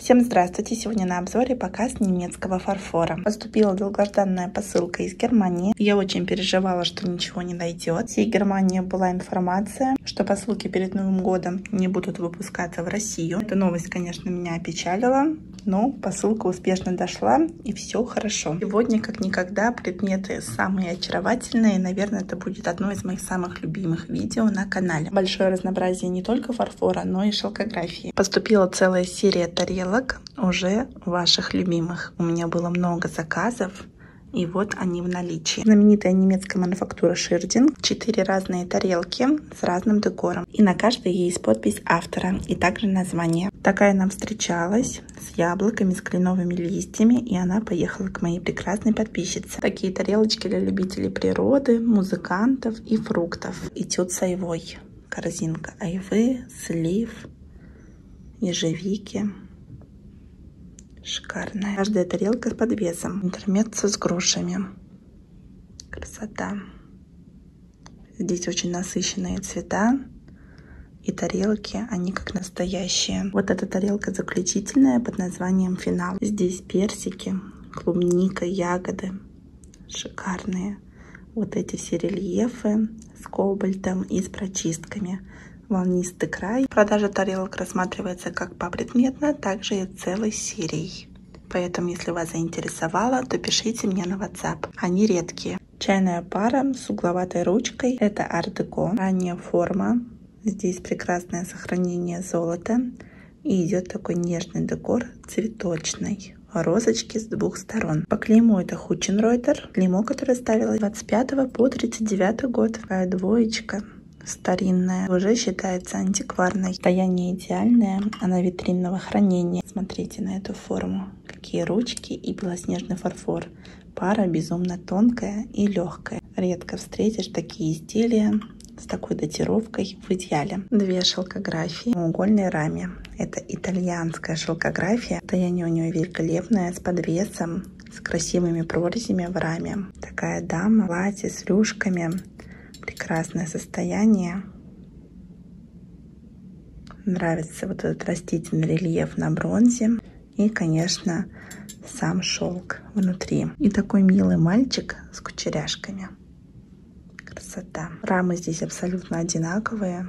Всем здравствуйте! Сегодня на обзоре показ немецкого фарфора. Поступила долгожданная посылка из Германии. Я очень переживала, что ничего не дойдет. Из Германии была информация, что посылки перед Новым годом не будут выпускаться в Россию. Эта новость, конечно, меня опечалила, но посылка успешно дошла и все хорошо. Сегодня, как никогда, предметы самые очаровательные. Наверное, это будет одно из моих самых любимых видео на канале. Большое разнообразие не только фарфора, но и шелкографии. Поступила целая серия тарелок уже ваших любимых. У меня было много заказов, и вот они в наличии. Знаменитая немецкая мануфактура Ширдинг. 4 разные тарелки с разным декором. И на каждой есть подпись автора и также название. Такая нам встречалась с яблоками, с кленовыми листьями, и она поехала к моей прекрасной подписчице. Такие тарелочки для любителей природы, музыкантов и фруктов. Этюд с айвой. Корзинка айвы, слив, ежевики. Шикарная. Каждая тарелка с подвесом. Интермеццо с грушами. Красота. Здесь очень насыщенные цвета. И тарелки, они как настоящие. Вот эта тарелка заключительная под названием «Финал». Здесь персики, клубника, ягоды. Шикарные. Вот эти все рельефы с кобальтом и с прочистками. Волнистый край. Продажа тарелок рассматривается как попредметно, так и целой серией. Поэтому, если вас заинтересовало, то пишите мне на WhatsApp. Они редкие. Чайная пара с угловатой ручкой. Это арт-деко. Ранняя форма. Здесь прекрасное сохранение золота. И идет такой нежный декор цветочный. Розочки с двух сторон. По клейму это Хученройтер. Клеймо, которое ставилось с 25 по 39 год. Такая двоечка. Старинная, уже считается антикварной. Состояние идеальное, она витринного хранения. Смотрите на эту форму. Какие ручки и белоснежный фарфор. Пара безумно тонкая и легкая. Редко встретишь такие изделия с такой датировкой в идеале. 2 шелкографии в треугольной раме. Это итальянская шелкография. Состояние у нее великолепное, с подвесом, с красивыми прорезями в раме. Такая дама в платье с рюшками. Прекрасное состояние. Нравится вот этот растительный рельеф на бронзе. И, конечно, сам шелк внутри. И такой милый мальчик с кучеряшками. Красота. Рамы здесь абсолютно одинаковые.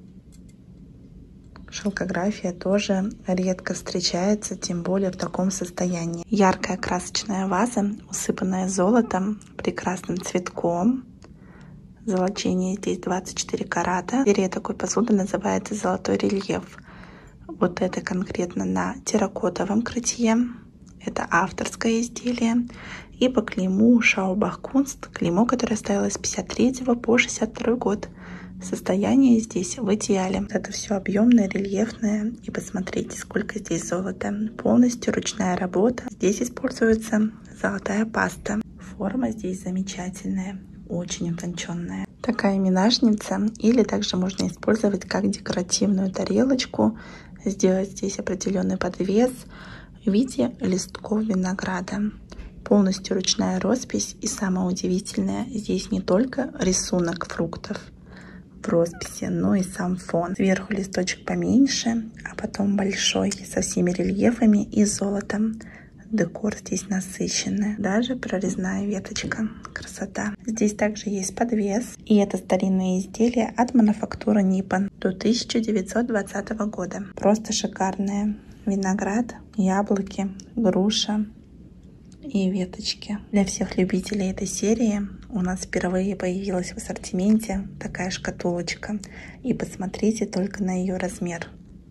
Шелкография тоже редко встречается, тем более в таком состоянии. Яркая красочная ваза, усыпанная золотом, прекрасным цветком. Золочение здесь 24 карата. Серия такой посуды называется «Золотой рельеф». Вот это конкретно на терракотовом крытье. Это авторское изделие. И по клейму Schaubach-Kunst, клеймо, которое ставилось с 53 по 62 год. Состояние здесь в идеале. Это все объемное, рельефное. И посмотрите, сколько здесь золота. Полностью ручная работа. Здесь используется золотая паста. Форма здесь замечательная. Очень утонченная. Такая минажница, или также можно использовать как декоративную тарелочку, сделать здесь определенный подвес в виде листков винограда. Полностью ручная роспись, и самое удивительное, здесь не только рисунок фруктов в росписи, но и сам фон. Сверху листочек поменьше, а потом большой со всеми рельефами и золотом. Декор здесь насыщенный. Даже прорезная веточка. Красота. Здесь также есть подвес. И это старинное изделие от мануфактуры Nippon до 1920 года. Просто шикарное. Виноград, яблоки, груша и веточки. Для всех любителей этой серии у нас впервые появилась в ассортименте такая шкатулочка. И посмотрите только на ее размер.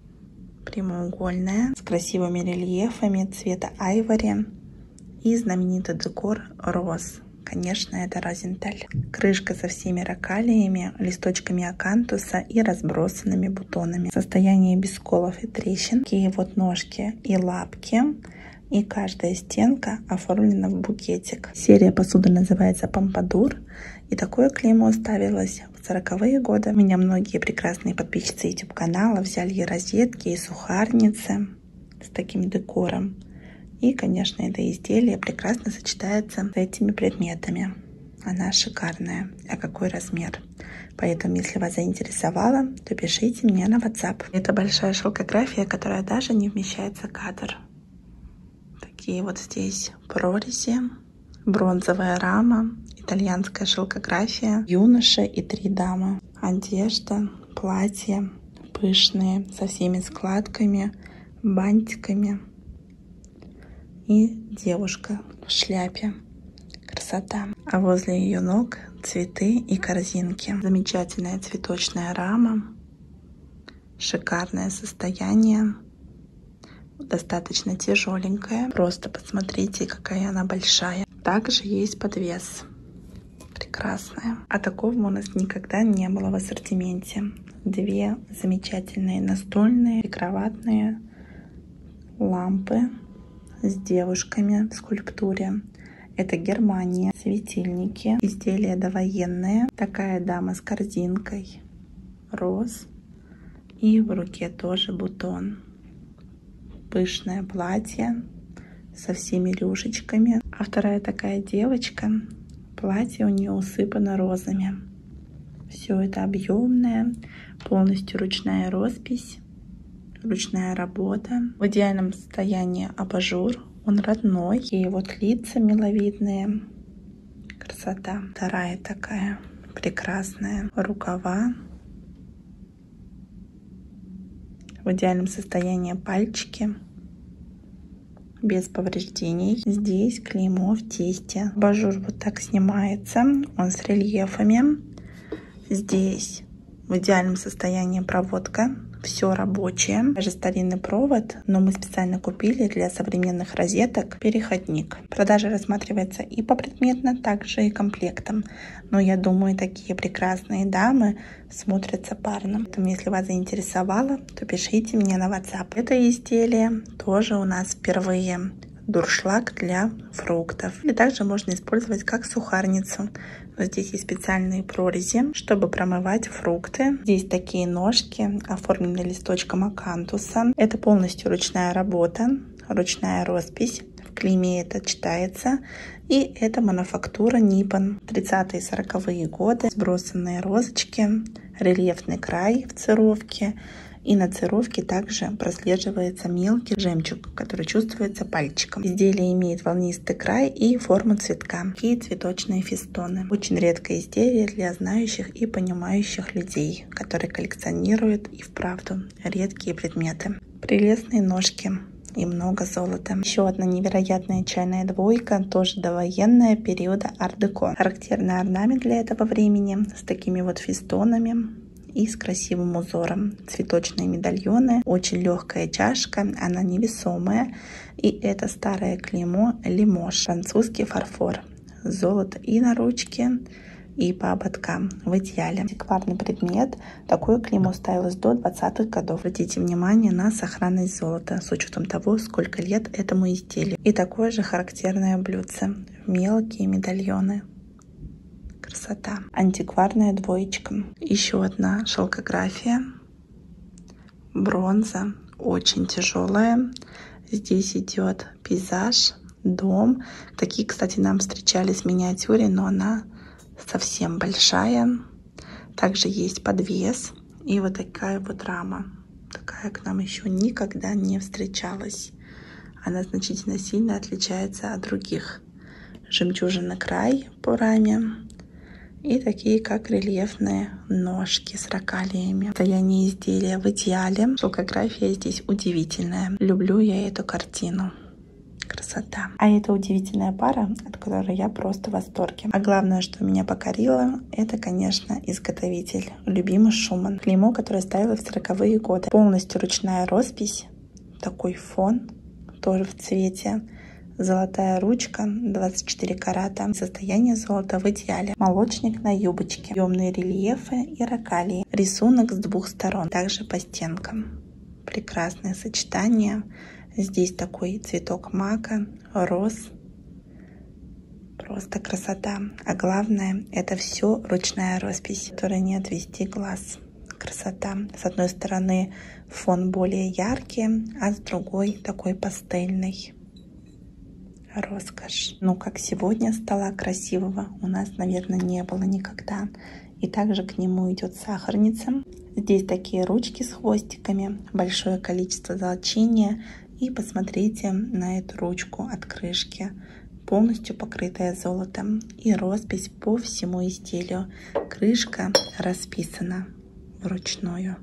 Прямоугольная, с красивыми рельефами цвета айвори и знаменитый декор роз. Конечно, это Розенталь. Крышка со всеми рокалиями, листочками акантуса и разбросанными бутонами. Состояние без сколов и трещин. Такие вот ножки и лапки. И каждая стенка оформлена в букетик. Серия посуды называется Помпадур. И такое клеймо ставилось в 40-е годы. У меня многие прекрасные подписчицы YouTube канала взяли и розетки, и сухарницы с таким декором. И, конечно, это изделие прекрасно сочетается с этими предметами. она шикарная. А какой размер? Поэтому, если вас заинтересовало, то пишите мне на WhatsApp. Это большая шелкография, которая даже не вмещается в кадр. Такие вот здесь прорези, бронзовая рама, итальянская шелкография, юноша и 3 дамы. Одежда, платье пышные, со всеми складками, бантиками. И девушка в шляпе. Красота. А возле ее ног цветы и корзинки. Замечательная цветочная рама. Шикарное состояние. Достаточно тяжеленькая. Просто посмотрите, какая она большая. Также есть подвес. Прекрасная. А такого у нас никогда не было в ассортименте. 2 замечательные настольные прикроватные лампы с девушками в скульптуре. Это Германия. Светильники. Изделия довоенные. Такая дама с корзинкой. Роз. И в руке тоже бутон. Пышное платье со всеми рюшечками. А вторая такая девочка. Платье у нее усыпано розами. Все это объемное. Полностью ручная роспись. Ручная работа. В идеальном состоянии абажур. Он родной. И вот лица миловидные. Красота. Вторая такая прекрасная. Рукава. В идеальном состоянии пальчики. Без повреждений. Здесь клеймо в тесте. Абажур вот так снимается. Он с рельефами. Здесь в идеальном состоянии проводка. Все рабочее. Даже старинный провод, но мы специально купили для современных розеток переходник. Продажа рассматривается и попредметно, также и комплектом. Но я думаю, такие прекрасные дамы смотрятся парно. Поэтому, если вас заинтересовало, то пишите мне на WhatsApp. Это изделие тоже у нас впервые. Дуршлаг для фруктов. И также можно использовать как сухарницу. Но здесь есть специальные прорези, чтобы промывать фрукты. Здесь такие ножки, оформлены листочком акантуса. Это полностью ручная работа, ручная роспись. В клейме это читается. И это мануфактура Nippon. 30-е и 40-е годы. Сбросанные розочки, рельефный край в цировке. И на цировке также прослеживается мелкий жемчуг, который чувствуется пальчиком. Изделие имеет волнистый край и форму цветка. И цветочные фестоны. Очень редкое изделие для знающих и понимающих людей, которые коллекционируют и вправду редкие предметы. Прелестные ножки. И много золота. Еще одна невероятная чайная двойка, тоже довоенная, периода ар-деко. Характерный орнамент для этого времени с такими вот фестонами и с красивым узором. Цветочные медальоны, очень легкая чашка, она невесомая. И это старое клеймо Лимож, французский фарфор. Золото и на ручке, и по ободкам. В идеале. Антикварный предмет. Такое клеймо ставилось до 20-х годов. Обратите внимание на сохранность золота с учетом того, сколько лет этому изделию. И такое же характерное блюдце. Мелкие медальоны. Красота. Антикварная двоечка. Еще одна шелкография. Бронза. Очень тяжелая. Здесь идет пейзаж, дом. Такие, кстати, нам встречались в миниатюре, но она совсем большая. Также есть подвес. И вот такая вот рама. Такая к нам еще никогда не встречалась. Она значительно сильно отличается от других. Жемчужный край по раме. И такие, как рельефные ножки с рокалиями. Состояние изделия в идеале. Шелкография здесь удивительная. Люблю я эту картину. Красота. А это удивительная пара, от которой я просто в восторге. А главное, что меня покорило, это, конечно, изготовитель. Любимый Шуман. Клеймо, которое ставилось в 40-е годы. Полностью ручная роспись. Такой фон. Тоже в цвете. Золотая ручка, 24 карата. Состояние золота в идеале. Молочник на юбочке. Объемные рельефы и рокалии. Рисунок с 2 сторон. Также по стенкам. Прекрасное сочетание. Здесь такой цветок мака, роз. Просто красота. А главное, это все ручная роспись, которая не отвести глаз. Красота. С одной стороны фон более яркий, а с другой такой пастельный. роскошь. Ну, как сегодня стола красивого у нас, наверное, не было никогда. И также к нему идет сахарница. Здесь такие ручки с хвостиками, большое количество золочения. И посмотрите на эту ручку от крышки, полностью покрытая золотом. И роспись по всему изделию. Крышка расписана вручную.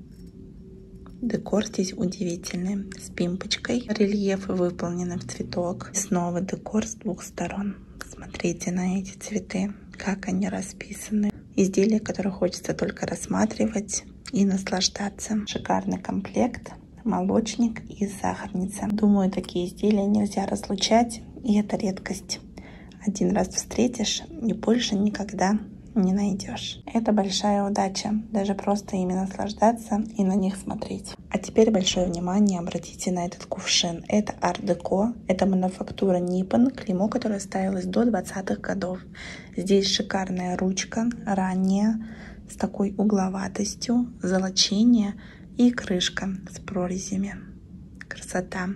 Декор здесь удивительный, с пимпочкой. Рельефы выполнены в цветок. Снова декор с двух сторон. Смотрите на эти цветы, как они расписаны. Изделие, которое хочется только рассматривать и наслаждаться. Шикарный комплект, молочник и сахарница. Думаю, такие изделия нельзя разлучать, и это редкость. Один раз встретишь и больше никогда не найдешь. Это большая удача, даже просто ими наслаждаться и на них смотреть. А теперь большое внимание обратите на этот кувшин. Это арт-деко, это мануфактура Nippon, клеймо, которое ставилось до 20-х годов. Здесь шикарная ручка, ранняя, с такой угловатостью, золочение и крышка с прорезями. Красота.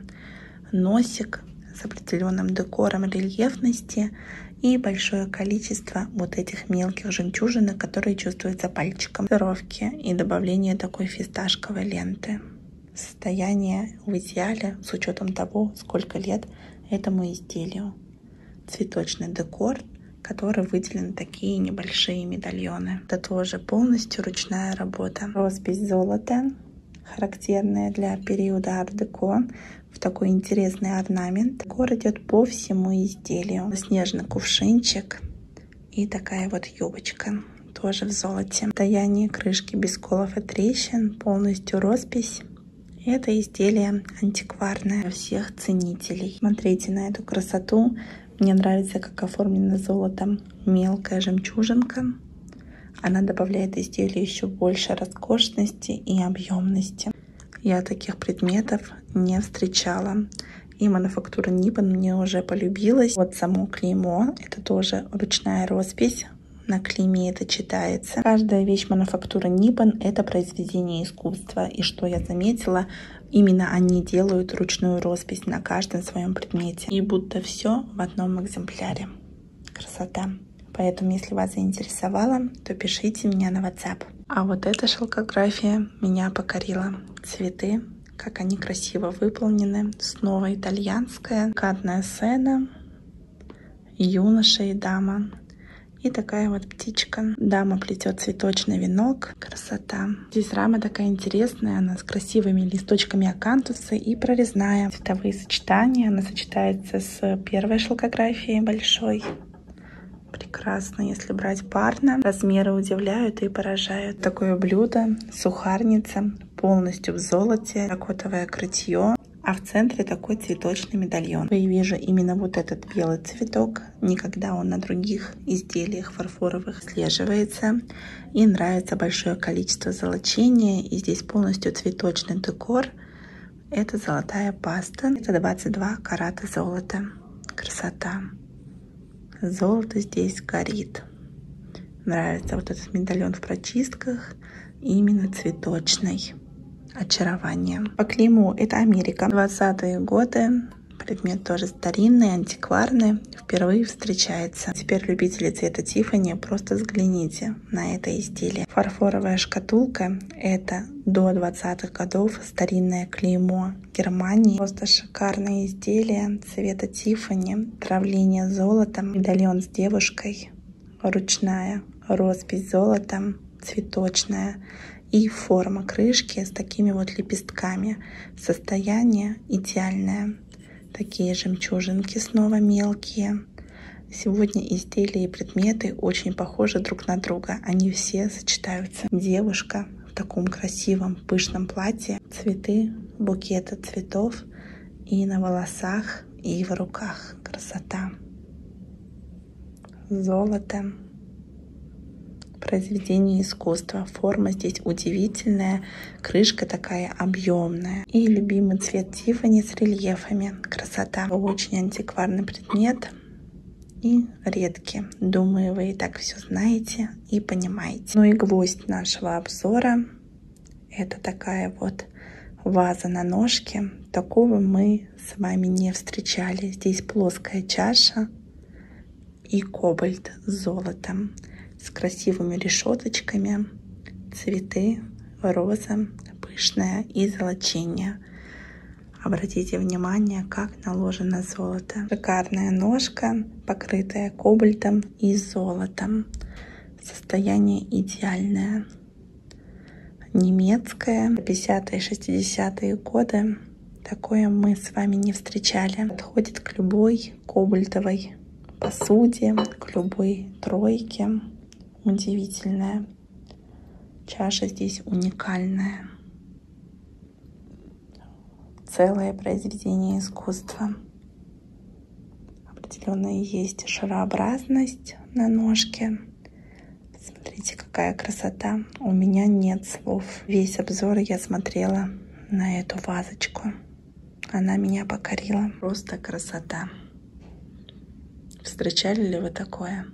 Носик с определенным декором рельефности и большое количество вот этих мелких жемчужинок, которые чувствуются пальчиком. Шнуровки и добавление такой фисташковой ленты. Состояние в идеале с учетом того, сколько лет этому изделию. Цветочный декор, который выделен такие небольшие медальоны. Это тоже полностью ручная работа. Роспись золота, характерная для периода арт-деко, в такой интересный орнамент. Декор идет по всему изделию. Снежный кувшинчик и такая вот юбочка, тоже в золоте. Состояние крышки без сколов и трещин, полностью роспись. Это изделие антикварное для всех ценителей. Смотрите на эту красоту. Мне нравится, как оформлена золотом мелкая жемчужинка. Она добавляет изделию еще больше роскошности и объемности. Я таких предметов не встречала. И мануфактура Nippon мне уже полюбилась. Вот само клеймо. Это тоже ручная роспись. На клейме это читается. Каждая вещь мануфактуры Nippon — это произведение искусства. И что я заметила, именно они делают ручную роспись на каждом своем предмете. И будто все в одном экземпляре. Красота. Поэтому, если вас заинтересовало, то пишите мне на WhatsApp. А вот эта шелкография меня покорила. Цветы, как они красиво выполнены. Снова итальянская. Катная сцена. Юноша и дама. И такая вот птичка. Дама плетет цветочный венок. Красота. Здесь рама такая интересная. Она с красивыми листочками акантуса и прорезная. Цветовые сочетания. Она сочетается с первой шелкографией большой. Прекрасно, если брать парно. Размеры удивляют и поражают. Такое блюдо, сухарница, полностью в золоте, терракотовое крытье. А в центре такой цветочный медальон. Я вижу именно вот этот белый цветок. Никогда он на других изделиях фарфоровых слеживается. И нравится большое количество золочения. И здесь полностью цветочный декор. Это золотая паста. Это 22 карата золота. Красота. Золото здесь горит. Нравится вот этот медальон в прочистках. Именно цветочный. Очарование. По клейму это Америка. 20-е годы. Предмет тоже старинный, антикварный. Впервые встречается. Теперь любители цвета Тиффани, просто взгляните на это изделие. Фарфоровая шкатулка. Это до 20-х годов. Старинное клеймо Германии. Просто шикарное изделие цвета Тиффани. Травление золотом. Медальон с девушкой. Ручная роспись золотом. Цветочная. И форма крышки с такими вот лепестками. Состояние идеальное. Такие жемчужинки снова мелкие. Сегодня изделия и предметы очень похожи друг на друга. Они все сочетаются. Девушка в таком красивом пышном платье. Цветы, букеты цветов. И на волосах, и в руках. Красота. Золото. Произведение искусства. Форма здесь удивительная. Крышка такая объемная. И любимый цвет Тиффани с рельефами. Красота. Очень антикварный предмет. И редкий. Думаю, вы и так все знаете и понимаете. Ну и гвоздь нашего обзора. Это такая вот ваза на ножке. такого мы с вами не встречали. Здесь плоская чаша и кобальт с золотом, с красивыми решеточками, цветы, роза, пышная и золочение. Обратите внимание, как наложено золото. Шикарная ножка, покрытая кобальтом и золотом. Состояние идеальное. Немецкое, 50-е, 60-е годы. Такое мы с вами не встречали. Подходит к любой кобальтовой посуде, к любой тройке. Удивительная. Чаша здесь уникальная. Целое произведение искусства. Определенно есть шарообразность на ножке. Смотрите, какая красота. У меня нет слов. Весь обзор я смотрела на эту вазочку. Она меня покорила. Просто красота. Встречали ли вы такое?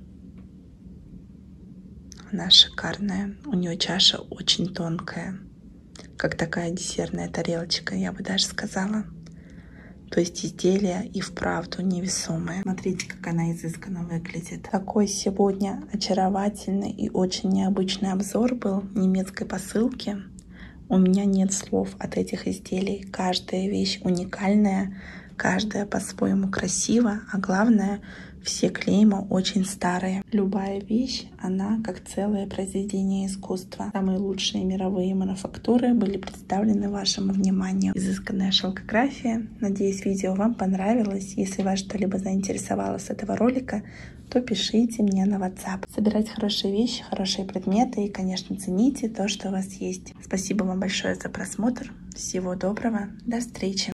Она шикарная. У нее чаша очень тонкая. Как такая десертная тарелочка, я бы даже сказала. То есть изделие и вправду невесомое. Смотрите, как она изысканно выглядит. Такой сегодня очаровательный и очень необычный обзор был немецкой посылки. У меня нет слов от этих изделий. Каждая вещь уникальная, каждая по-своему красива, а главное, все клейма очень старые. Любая вещь, она как целое произведение искусства. Самые лучшие мировые мануфактуры были представлены вашему вниманию. Изысканная шелкография. Надеюсь, видео вам понравилось. Если вас что-либо заинтересовало с этого ролика, то пишите мне на WhatsApp. Собирать хорошие вещи, хорошие предметы и, конечно, цените то, что у вас есть. Спасибо вам большое за просмотр. Всего доброго. До встречи.